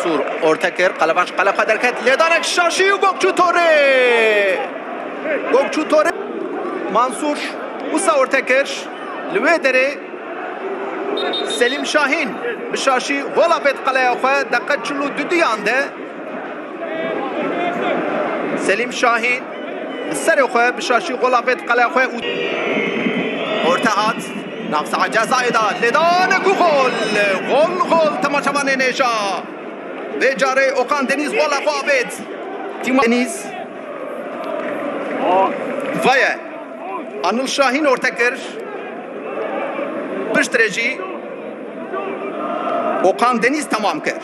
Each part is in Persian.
منصور اورتکر قلبش قلب درکت لیدانک شاشی و گوکچو توره منصور موسا اورتکر لوی دره سلیم شاهین بشاشی غلا بيت قلعه خواه دقت چلو دودی آنده سلیم شاهین سر خواه بشاشی غلا بيت قلعه خواه ارتعاد نفس عجزای دا لیدان گل تماشاوان نیشا به جاره اوکان دنیز غلا خواه بيت تیم دنیز وایه Anıl Şahin Ortakır Pıştırıcı Okan Deniz tamam kır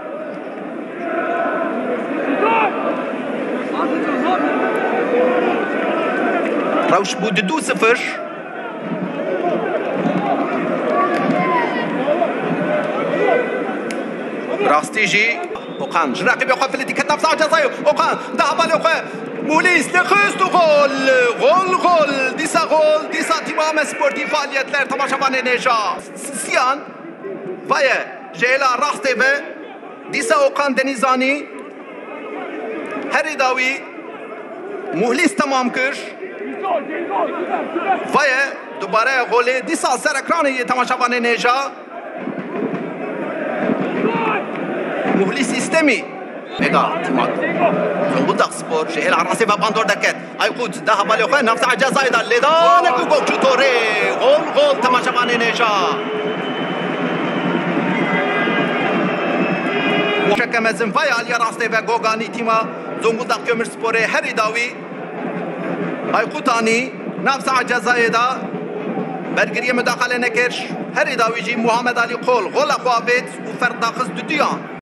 Ravş bu 2-0 Rastici Okan rakibi خفل دي كتف ساعة جزايو Okan daha بالي خواه Mulis لخست gol disa timam sportif faaliyetler tamaşavan neja Siyan Vaye Jela Rasteve disa Okan Denizani her idavi Muhlis tamam kır Vaye dubare gole disa ser ekranı tamaşavan neja Muhlis istemi Mega timat Zonguldak Spor شهيل عراصي فباندور دكت ايقود ذهب لأخوه نفس عجز ايضا لدانك وغوكچو توري غول تماشاوان نيشا مشكم زنفاي علي راستي و گوگانی تیما زونگولداق kömür sporu her idavi aykutani nafs عجز ايضا برگریه مداخله نکرش her idavi جی محمد علی قول غول اخوابت و فرد داخز دودیان